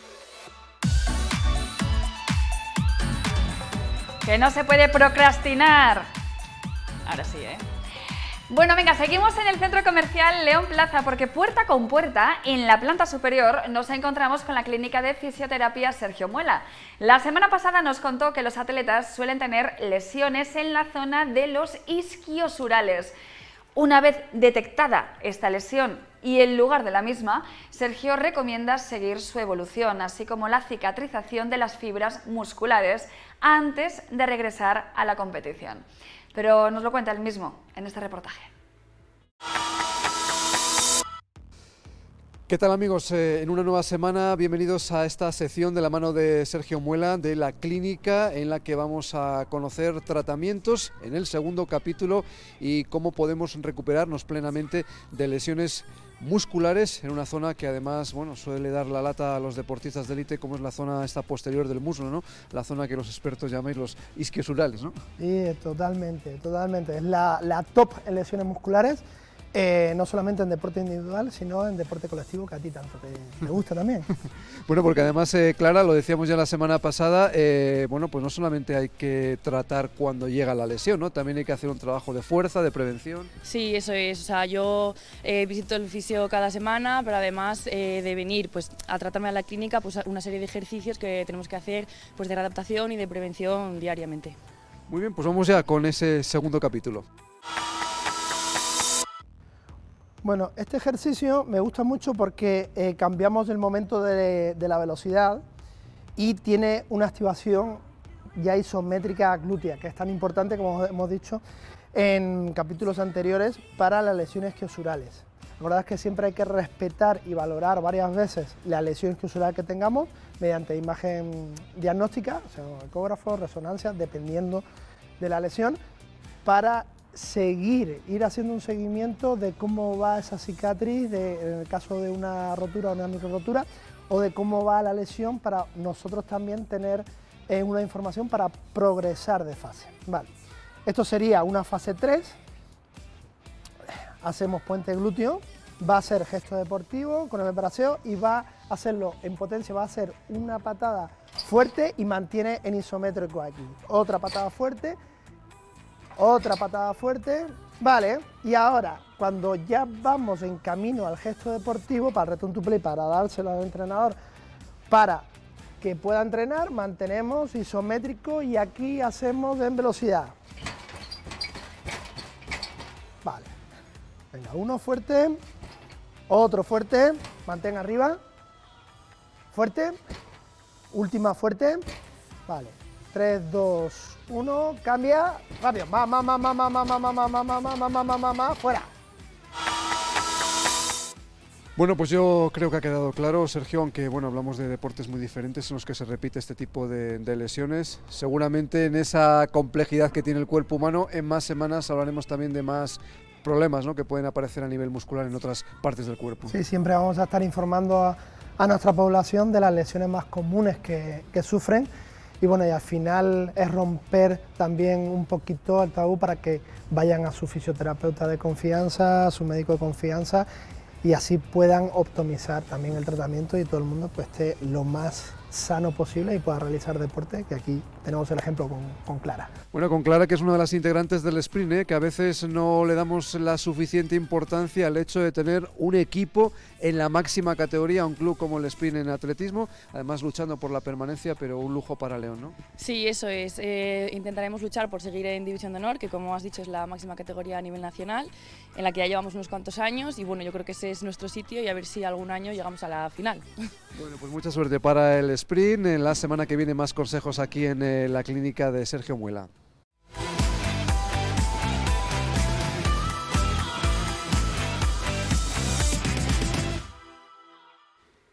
Que no se puede procrastinar. Ahora sí, ¿eh? Bueno, venga, seguimos en el centro comercial León Plaza, porque puerta con puerta, en la planta superior, nos encontramos con la clínica de fisioterapia Sergio Muela. La semana pasada nos contó que los atletas suelen tener lesiones en la zona de los isquiosurales. Una vez detectada esta lesión y el lugar de la misma, Sergio recomienda seguir su evolución, así como la cicatrización de las fibras musculares antes de regresar a la competición. Pero nos lo cuenta él mismo en este reportaje. ¿Qué tal, amigos? En una nueva semana, bienvenidos a esta sección de la mano de Sergio Muela de la clínica, en la que vamos a conocer tratamientos en el segundo capítulo y cómo podemos recuperarnos plenamente de lesiones musculares en una zona que además, bueno, suele dar la lata a los deportistas de élite, como es la zona esta posterior del muslo, ¿no? La zona que los expertos llamáis los isquiosurales, ¿no? Sí, totalmente, totalmente. Es la top en lesiones musculares. No solamente en deporte individual, sino en deporte colectivo, que a ti tanto te gusta también. Bueno, porque además, Clara, lo decíamos ya la semana pasada, bueno, pues no solamente hay que tratar cuando llega la lesión, ¿no? También hay que hacer un trabajo de fuerza, de prevención. Sí, eso es. O sea, yo visito el fisio cada semana, pero además de venir pues, a tratarme a la clínica, pues una serie de ejercicios que tenemos que hacer pues, de readaptación y de prevención diariamente. Muy bien, pues vamos ya con ese segundo capítulo. Bueno, este ejercicio me gusta mucho porque cambiamos el momento de la velocidad y tiene una activación ya isométrica glútea, que es tan importante, como hemos dicho en capítulos anteriores, para las lesiones isquiosurales. Recordad que siempre hay que respetar y valorar varias veces la lesión isquiosural que tengamos mediante imagen diagnóstica, o sea, ecógrafo, resonancia, dependiendo de la lesión, para ir haciendo un seguimiento de cómo va esa cicatriz, en el caso de una rotura o una micro rotura, o de cómo va la lesión, para nosotros también tener una información para progresar de fase. Vale. Esto sería una fase 3, hacemos puente glúteo, va a ser gesto deportivo con el braceo y va a hacerlo en potencia, va a hacer una patada fuerte y mantiene en isométrico aquí, otra patada fuerte, vale, y ahora cuando ya vamos en camino al gesto deportivo, para el return to play, para dárselo al entrenador, para que pueda entrenar, mantenemos isométrico y aquí hacemos en velocidad. Vale, venga, uno fuerte, otro fuerte, mantén arriba, fuerte, última fuerte, vale, 3, 2, 1, cambia, rápido, fuera. Bueno, pues yo creo que ha quedado claro, Sergio, aunque bueno, hablamos de deportes muy diferentes en los que se repite este tipo de lesiones. Seguramente en esa complejidad que tiene el cuerpo humano, en más semanas hablaremos también de más problemas, ¿no?, que pueden aparecer a nivel muscular en otras partes del cuerpo. Sí, siempre vamos a estar informando a nuestra población de las lesiones más comunes que sufren. Y bueno, y al final es romper también un poquito el tabú para que vayan a su fisioterapeuta de confianza, a su médico de confianza, y así puedan optimizar también el tratamiento y todo el mundo pues esté lo más sano posible y pueda realizar deporte, que aquí tenemos el ejemplo con Clara. Bueno, con Clara, que es una de las integrantes del sprint, que a veces no le damos la suficiente importancia al hecho de tener un equipo en la máxima categoría, un club como el sprint en atletismo, además luchando por la permanencia, pero un lujo para León, ¿no? Sí, eso es. Intentaremos luchar por seguir en División de Honor, que como has dicho es la máxima categoría a nivel nacional, en la que ya llevamos unos cuantos años, y bueno, yo creo que ese es nuestro sitio y a ver si algún año llegamos a la final. Bueno, pues mucha suerte para el sprint. En la semana que viene más consejos aquí en la clínica de Sergio Muela.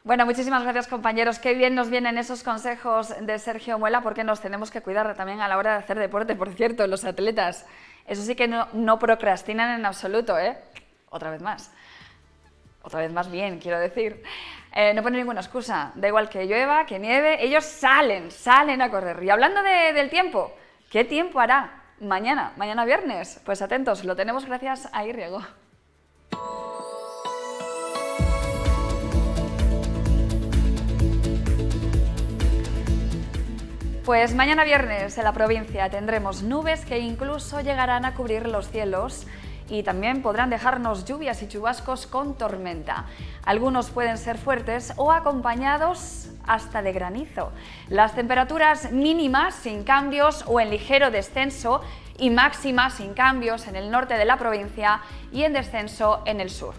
Bueno, muchísimas gracias, compañeros. Qué bien nos vienen esos consejos de Sergio Muela, porque nos tenemos que cuidar también a la hora de hacer deporte. Por cierto, los atletas, eso sí que no procrastinan en absoluto, ¿eh? Otra vez más bien, quiero decir. No ponen ninguna excusa, da igual que llueva, que nieve, ellos salen a correr. Y hablando del tiempo, ¿qué tiempo hará mañana viernes? Pues atentos, lo tenemos gracias a Irriego. Pues mañana viernes en la provincia tendremos nubes que incluso llegarán a cubrir los cielos y también podrán dejarnos lluvias y chubascos con tormenta. Algunos pueden ser fuertes o acompañados hasta de granizo. Las temperaturas mínimas sin cambios o en ligero descenso y máximas sin cambios en el norte de la provincia y en descenso en el sur.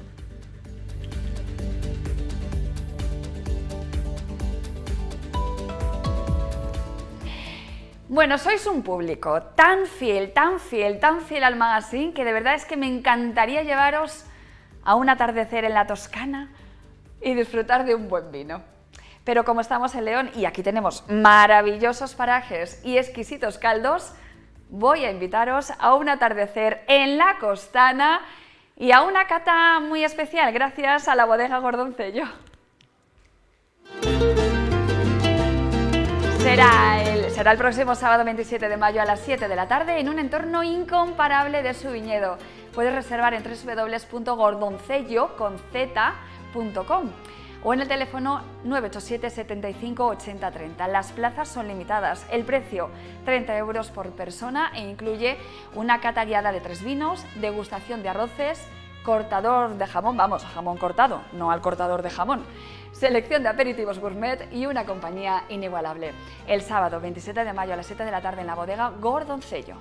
Bueno, sois un público tan fiel al magazine que de verdad es que me encantaría llevaros a un atardecer en la Toscana y disfrutar de un buen vino. Pero como estamos en León y aquí tenemos maravillosos parajes y exquisitos caldos, voy a invitaros a un atardecer en la Costana y a una cata muy especial gracias a la bodega Gordoncello. Será el próximo sábado 27 de mayo a las 7 de la tarde en un entorno incomparable de su viñedo. Puedes reservar en www.gordoncello.com o en el teléfono 987 75 80 30. Las plazas son limitadas. El precio, 30 € por persona e incluye una cata guiada de 3 vinos, degustación de arroces, cortador de jamón, vamos, jamón cortado, no al cortador de jamón, selección de aperitivos gourmet y una compañía inigualable. El sábado 27 de mayo a las 7 de la tarde en la bodega Gordoncello.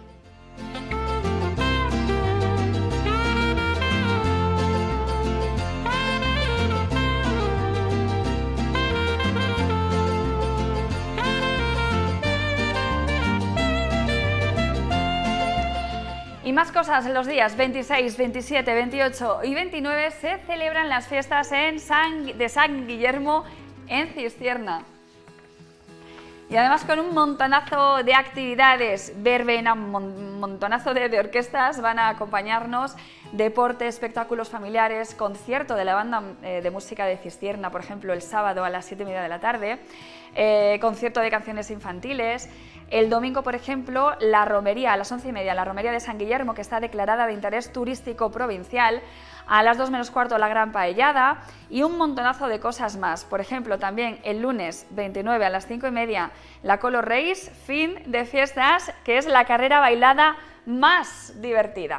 Y más cosas, en los días 26, 27, 28 y 29 se celebran las fiestas de San Guillermo en Cistierna. Y además con un montonazo de actividades, verbena, un montonazo de orquestas van a acompañarnos, deporte, espectáculos familiares, concierto de la banda de música de Cistierna, por ejemplo, el sábado a las 7:30 de la tarde, concierto de canciones infantiles. El domingo, por ejemplo, la romería a las 11:30, la romería de San Guillermo, que está declarada de interés turístico provincial. A las 2 menos cuarto la gran paellada y un montonazo de cosas más. Por ejemplo, también el lunes 29 a las 5:30 la Color Race, fin de fiestas, que es la carrera bailada más divertida.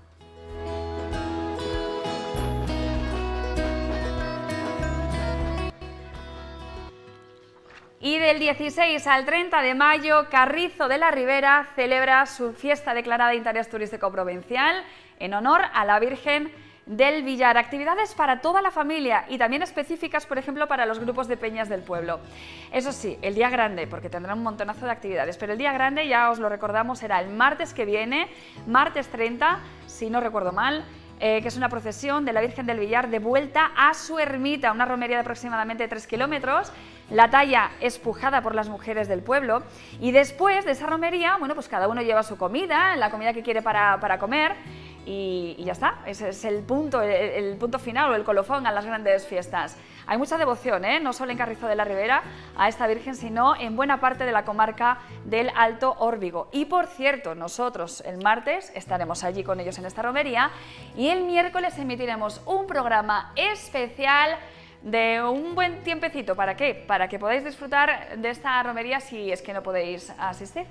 Y del 16 al 30 de mayo, Carrizo de la Ribera celebra su fiesta declarada de interés turístico provincial en honor a la Virgen del Villar. Actividades para toda la familia y también específicas, por ejemplo, para los grupos de peñas del pueblo. Eso sí, el día grande, porque tendrá un montonazo de actividades, pero el día grande, ya os lo recordamos, será el martes que viene, martes 30, si no recuerdo mal, que es una procesión de la Virgen del Villar de vuelta a su ermita, una romería de aproximadamente 3 kilómetros. La talla es pujada por las mujeres del pueblo y después de esa romería, bueno, pues cada uno lleva su comida, la comida que quiere para comer y ya está. Ese es el punto final o el colofón a las grandes fiestas. Hay mucha devoción, no solo en Carrizo de la Ribera a esta Virgen, sino en buena parte de la comarca del Alto Órbigo. Y por cierto, nosotros el martes estaremos allí con ellos en esta romería y el miércoles emitiremos un programa especial de un buen tiempecito. ¿Para qué? Para que podáis disfrutar de esta romería si es que no podéis asistir.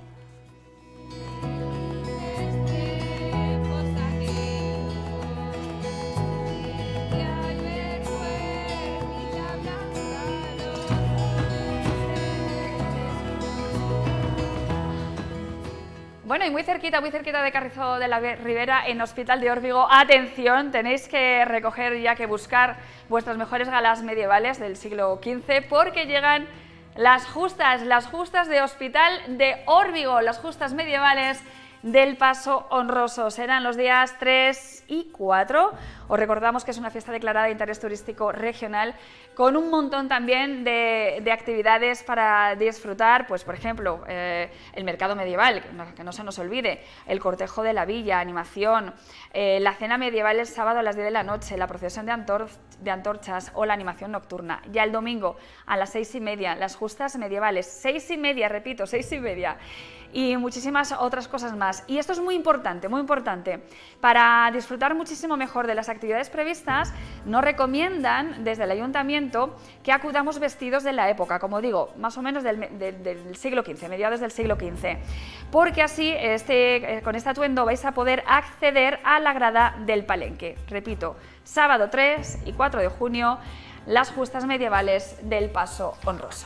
Bueno, y muy cerquita de Carrizo de la Ribera, en Hospital de Órbigo, atención, tenéis que recoger ya que buscar vuestras mejores galas medievales del siglo XV, porque llegan las justas de Hospital de Órbigo, las justas medievales del Paso Honroso. Serán los días 3 y 4, Os recordamos que es una fiesta declarada de interés turístico regional con un montón también de actividades para disfrutar, pues por ejemplo, el mercado medieval, que no se nos olvide, el cortejo de la villa, animación, la cena medieval el sábado a las 10 de la noche, la procesión de antorchas o la animación nocturna. Ya el domingo a las 6:30, las justas medievales, 6:30, repito, 6:30. Y muchísimas otras cosas más. Y esto es muy importante, muy importante. Para disfrutar muchísimo mejor de las actividades previstas, nos recomiendan desde el ayuntamiento que acudamos vestidos de la época, como digo, más o menos del siglo XV, mediados del siglo XV, porque así con este atuendo vais a poder acceder a la grada del Palenque. Repito, sábado 3 y 4 de junio, las justas medievales del Paso Honroso.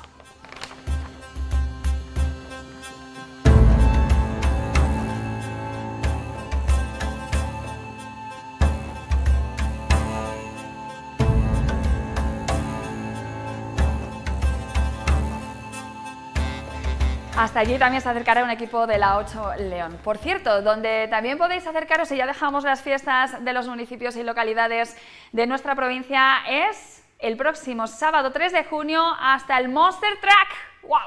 Hasta allí también se acercará un equipo de la 8 León. Por cierto, donde también podéis acercaros, y ya dejamos las fiestas de los municipios y localidades de nuestra provincia, es el próximo sábado 3 de junio hasta el Monster Truck. ¡Wow!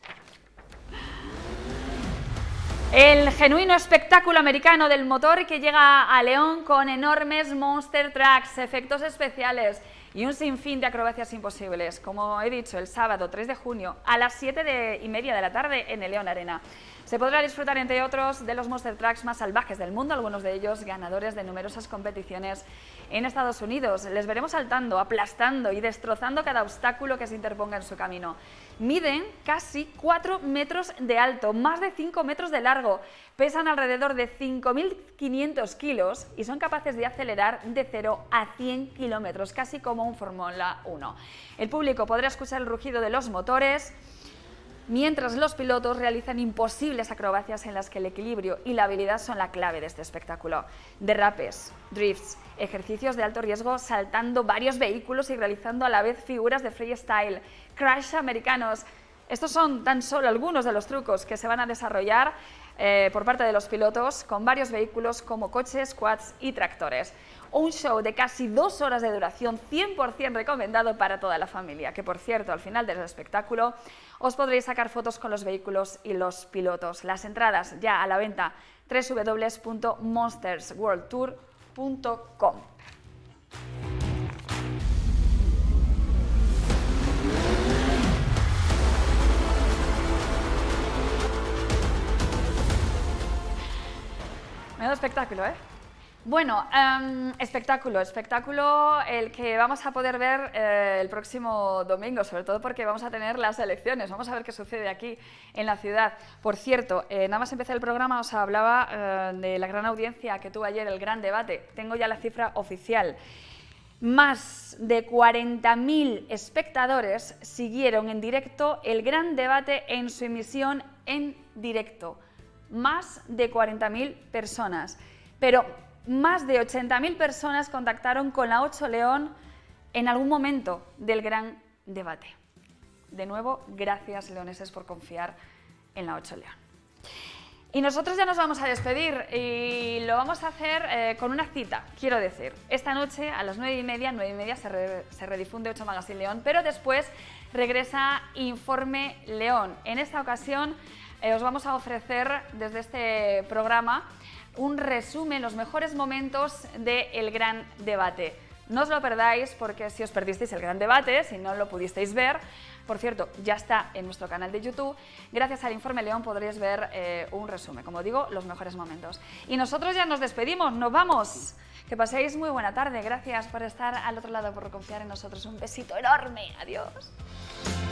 El genuino espectáculo americano del motor que llega a León con enormes Monster Trucks, efectos especiales y un sinfín de acrobacias imposibles. Como he dicho, el sábado 3 de junio a las 7:30 de la tarde en el León Arena. Se podrá disfrutar, entre otros, de los Monster Trucks más salvajes del mundo, algunos de ellos ganadores de numerosas competiciones en Estados Unidos. Les veremos saltando, aplastando y destrozando cada obstáculo que se interponga en su camino. Miden casi 4 metros de alto, más de 5 metros de largo, pesan alrededor de 5.500 kilos y son capaces de acelerar de 0 a 100 kilómetros, casi como un Fórmula 1. El público podrá escuchar el rugido de los motores, mientras los pilotos realizan imposibles acrobacias en las que el equilibrio y la habilidad son la clave de este espectáculo. Derrapes, drifts, ejercicios de alto riesgo saltando varios vehículos y realizando a la vez figuras de freestyle, crash americanos. Estos son tan solo algunos de los trucos que se van a desarrollar por parte de los pilotos con varios vehículos como coches, quads y tractores. Un show de casi 2 horas de duración, 100% recomendado para toda la familia, que por cierto, al final del espectáculo os podréis sacar fotos con los vehículos y los pilotos. Las entradas ya a la venta, www.monstersworldtour.com. Menudo espectáculo, ¿eh? Bueno, espectáculo el que vamos a poder ver el próximo domingo, sobre todo porque vamos a tener las elecciones, vamos a ver qué sucede aquí en la ciudad. Por cierto, nada más empezar el programa os hablaba de la gran audiencia que tuvo ayer el gran debate. Tengo ya la cifra oficial. Más de 40.000 espectadores siguieron en directo el gran debate en su emisión en directo. Más de 40.000 personas, pero más de 80.000 personas contactaron con la 8 León en algún momento del gran debate. De nuevo, gracias leoneses por confiar en la 8 León. Y nosotros ya nos vamos a despedir y lo vamos a hacer con una cita, quiero decir. Esta noche a las 9:30 se redifunde 8 Magazine León, pero después regresa Informe León. En esta ocasión os vamos a ofrecer desde este programa un resumen, los mejores momentos del gran debate. No os lo perdáis porque si os perdisteis el gran debate, si no lo pudisteis ver, por cierto, ya está en nuestro canal de YouTube, gracias al Informe León podréis ver un resumen, como digo, los mejores momentos. Y nosotros ya nos despedimos, nos vamos. Que paséis muy buena tarde, gracias por estar al otro lado, por confiar en nosotros. Un besito enorme, adiós.